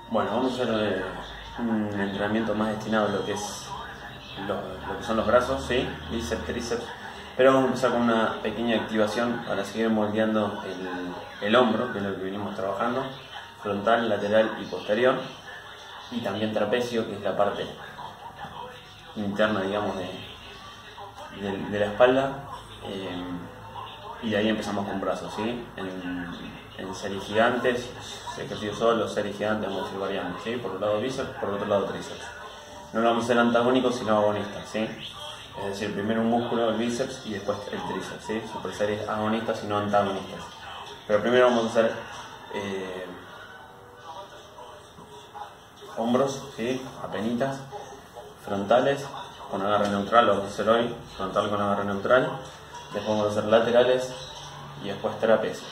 Bueno, vamos a hacer un entrenamiento más destinado a lo que es lo que son los brazos, ¿sí? Bíceps, tríceps. Pero vamos a empezar con una pequeña activación para seguir moldeando el hombro, que es lo que venimos trabajando, frontal, lateral y posterior, y también trapecio, que es la parte interna, digamos, de la espalda, y de ahí empezamos con brazos, ¿sí? En series gigantes, ejercicios solos, series gigantes, vamos a ir variando, ¿sí? Por un lado bíceps, por otro lado tríceps. No lo vamos a hacer antagónicos, sino agonistas, ¿sí? Es decir, primero un músculo, el bíceps, y después el tríceps, ¿sí? Super series agonistas y no antagonistas. Pero primero vamos a hacer hombros, ¿sí? Apenitas, frontales, con agarre neutral, lo vamos a hacer hoy, frontal con agarre neutral. Después vamos a hacer laterales y después trapecio.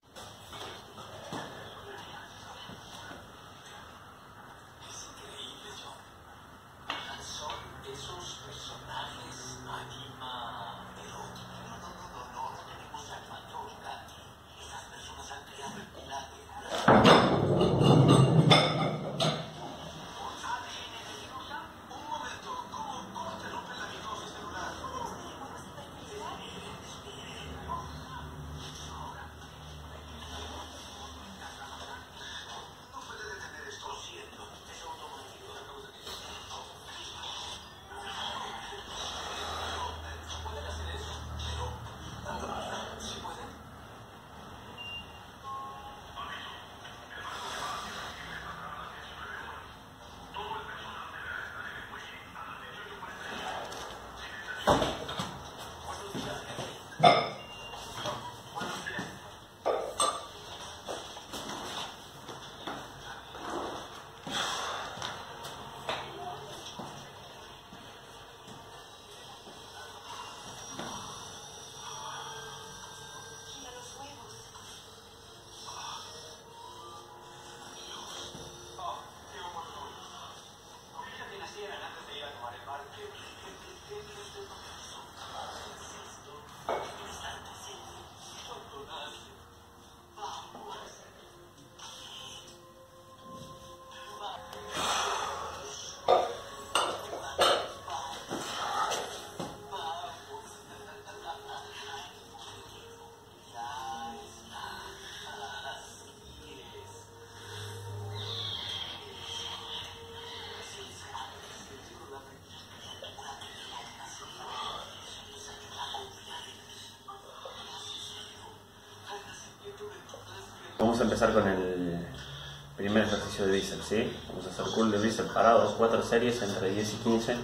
Vamos a empezar con el primer ejercicio de bíceps, ¿sí? Vamos a hacer curl de bíceps parados, 4 series entre 10 y 15.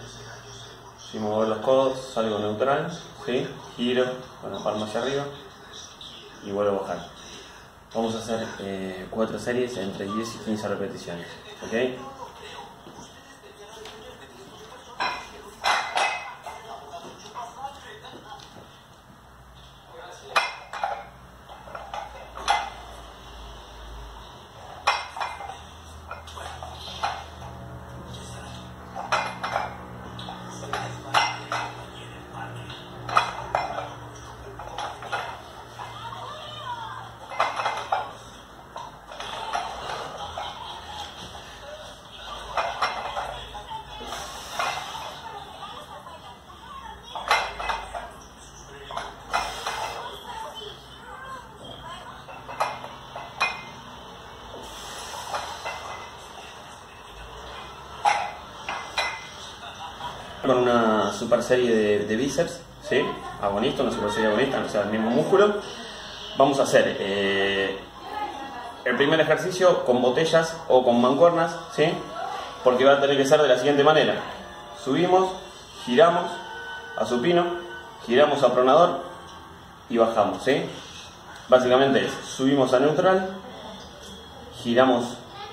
Sin mover los codos, salgo neutral, ¿sí? Giro con la palma hacia arriba y vuelvo a bajar. Vamos a hacer 4 series entre 10 y 15 repeticiones, ¿ok? Con una super serie de bíceps, ¿sí? Agonista, una super serie agonista, o sea, el mismo músculo. Vamos a hacer el primer ejercicio con botellas o con mancuernas, ¿sí? Porque va a tener que ser de la siguiente manera: subimos, giramos a supino, giramos a pronador y bajamos, ¿sí? Básicamente es: subimos a neutral, giramos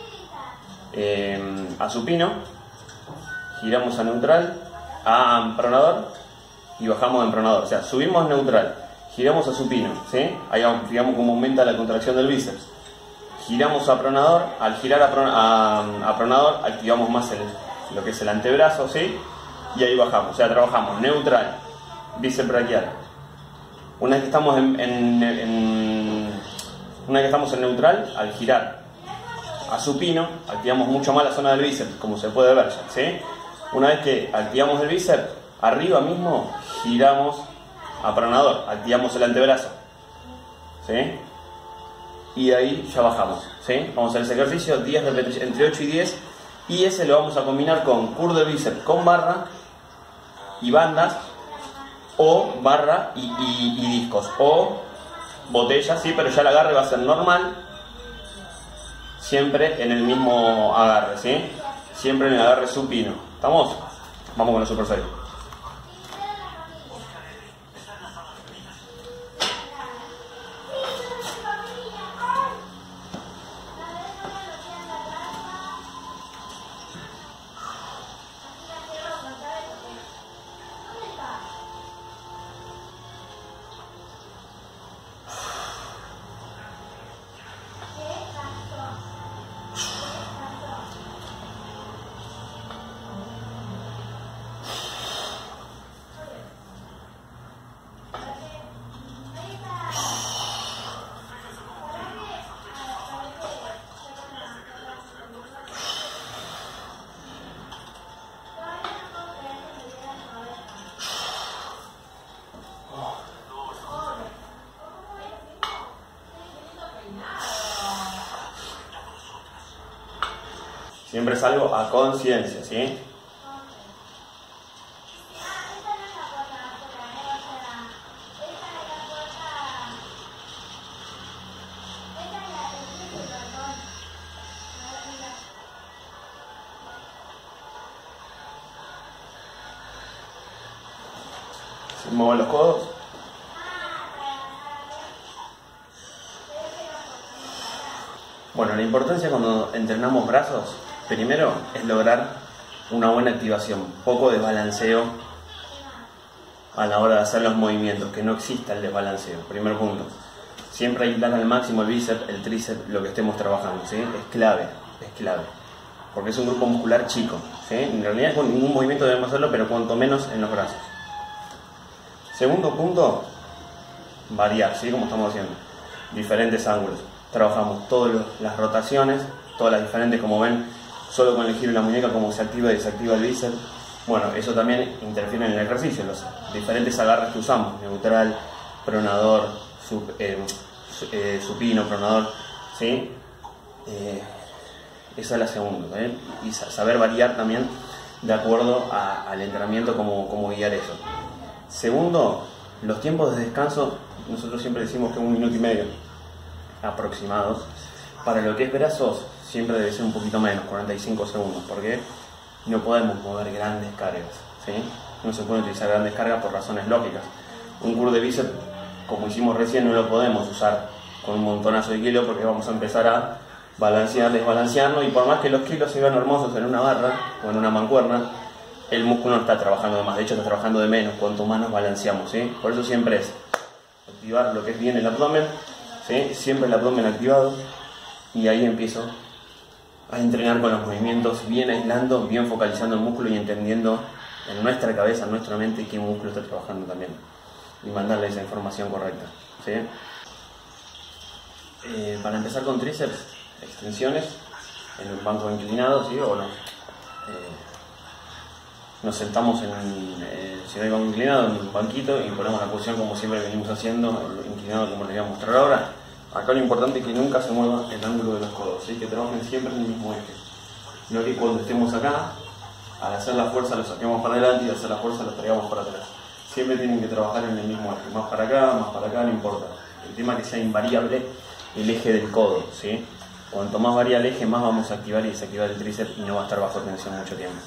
a supino, giramos a neutral, a pronador y bajamos en pronador. O sea, subimos neutral, giramos a supino, ¿sí? Ahí digamos cómo aumenta la contracción del bíceps. Giramos a pronador, al girar a pronador activamos más lo que es el antebrazo, ¿sí? Y ahí bajamos, o sea, trabajamos neutral, bíceps braquial. Una vez que estamos en neutral, al girar a supino, activamos mucho más la zona del bíceps, como se puede ver, ¿sí? Una vez que activamos el bíceps, arriba mismo giramos a pronador, activamos el antebrazo, ¿sí? Y ahí ya bajamos, ¿sí? Vamos a hacer ese ejercicio, 10 repeticiones, entre 8 y 10, y ese lo vamos a combinar con curl de bíceps con barra y bandas, o barra y discos, o botella, sí, pero ya el agarre va a ser normal, siempre en el mismo agarre, ¿sí? Siempre en el agarre supino. ¿Estamos? Vamos con el super serio. Siempre salgo a conciencia, ¿sí? Se mueven los codos. Bueno, la importancia cuando entrenamos brazos, primero es lograr una buena activación, poco desbalanceo a la hora de hacer los movimientos, que no exista el desbalanceo, primer punto. Siempre hay que dar al máximo el bíceps, el tríceps, lo que estemos trabajando, ¿sí? Es clave, porque es un grupo muscular chico, ¿sí? En realidad con ningún movimiento debemos hacerlo, pero cuanto menos en los brazos. Segundo punto, variar, ¿sí? Como estamos haciendo, diferentes ángulos. Trabajamos todas las rotaciones, todas las diferentes, como ven, solo con el giro de la muñeca, como se activa y desactiva el bíceps. Bueno, eso también interfiere en el ejercicio, los diferentes agarres que usamos, neutral, pronador, supino, pronador, ¿sí? Esa es la segunda, ¿eh? Y saber variar también de acuerdo al entrenamiento, cómo guiar eso. Segundo, los tiempos de descanso, nosotros siempre decimos que 1 minuto y medio aproximados. Para lo que es brazos siempre debe ser un poquito menos, 45 segundos, porque no podemos mover grandes cargas, ¿sí? No se pueden utilizar grandes cargas por razones lógicas. Un curl de bíceps, como hicimos recién, no lo podemos usar con un montonazo de kilos, porque vamos a empezar a balancear, desbalancearnos, y por más que los kilos se vean hermosos en una barra o en una mancuerna, el músculo no está trabajando de más, de hecho está trabajando de menos cuanto más nos balanceamos, ¿sí? Por eso siempre es activar lo que es bien el abdomen, ¿sí? Siempre el abdomen activado, y ahí empiezo a entrenar con los movimientos, bien aislando, bien focalizando el músculo y entendiendo en nuestra cabeza, en nuestra mente, qué músculo está trabajando también, y mandarle esa información correcta, ¿sí? Para empezar con tríceps, extensiones en un banco inclinado, ¿sí? O no. Nos sentamos si no hay banco inclinado, en un banquito, y ponemos la posición como siempre venimos haciendo, inclinado como les voy a mostrar ahora. Acá lo importante es que nunca se mueva el ángulo de los codos, ¿sí? Que trabajen siempre en el mismo eje. No que cuando estemos acá, al hacer la fuerza lo saquemos para adelante y al hacer la fuerza lo traigamos para atrás. Siempre tienen que trabajar en el mismo eje, más para acá, no importa. El tema es que sea invariable el eje del codo, ¿sí? Cuanto más varía el eje, más vamos a activar y desactivar el tríceps y no va a estar bajo tensión mucho tiempo.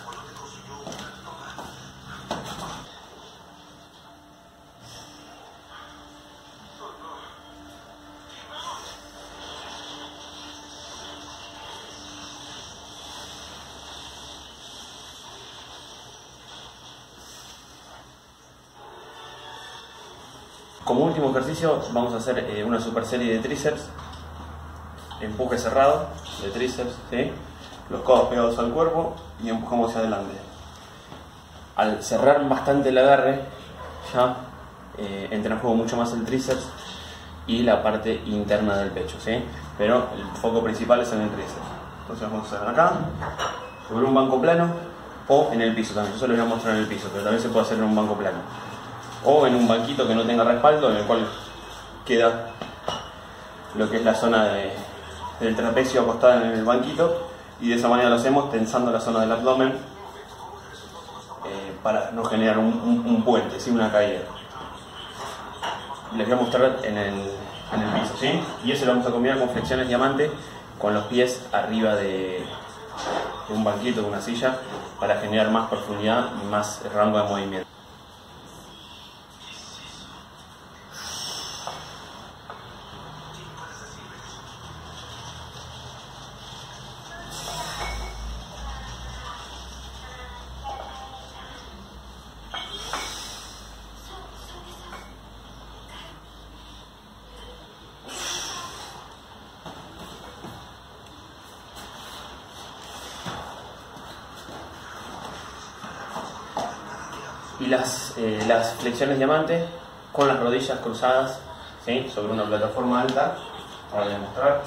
Como último ejercicio vamos a hacer una super serie de tríceps, empuje cerrado de tríceps, ¿sí? Los codos pegados al cuerpo y empujamos hacia adelante. Al cerrar bastante el agarre, ya entra en juego mucho más el tríceps y la parte interna del pecho, ¿sí? Pero el foco principal es en el tríceps. Entonces vamos a hacer acá, sobre un banco plano o en el piso también. Yo solo les voy a mostrar en el piso, pero también se puede hacer en un banco plano. O en un banquito que no tenga respaldo, en el cual queda lo que es la zona del trapecio acostada en el banquito, y de esa manera lo hacemos tensando la zona del abdomen para no generar un puente, ¿sí? Una caída. Les voy a mostrar en el piso, ¿sí? Y eso lo vamos a combinar con flexiones diamante con los pies arriba de un banquito, de una silla, para generar más profundidad y más rango de movimiento. Y las flexiones diamante con las rodillas cruzadas, ¿sí? Sobre una plataforma alta. Ahora voy a mostrar.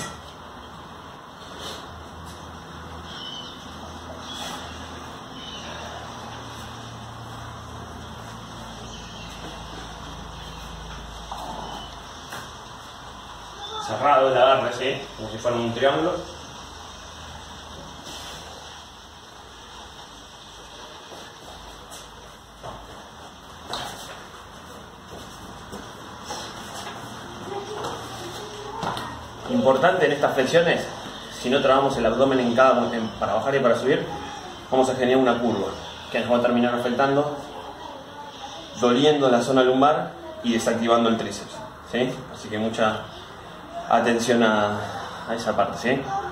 Cerrado el agarre, ¿sí? Como si fuera un triángulo. Importante en estas flexiones, si no trabamos el abdomen en para bajar y para subir, vamos a generar una curva que nos va a terminar afectando, doliendo la zona lumbar y desactivando el tríceps, ¿sí? Así que mucha atención a esa parte, ¿sí?